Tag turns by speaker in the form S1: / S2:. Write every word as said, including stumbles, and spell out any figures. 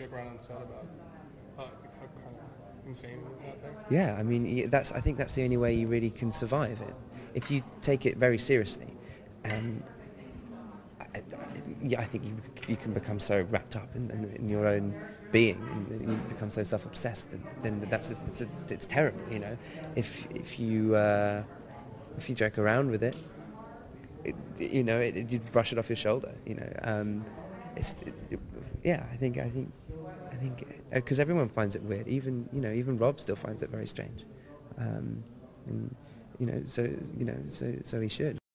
S1: joke around on set about uh, how kind of insane it is out there.
S2: Yeah, I mean, that's. I think that's the only way you really can survive it. If you take it very seriously, and I, I, yeah, I think you you can become so wrapped up in, in, in your own being, and you become so self-obsessed. That, then that's a, it's, a, it's terrible, you know. If if you uh, if you joke around with it, it you know, it, it, you brush it off your shoulder, you know. Um, it's it, it, yeah, I think I think. I think because everyone finds it weird, even you know, even Rob still finds it very strange, um, and you know, so you know, so so he should.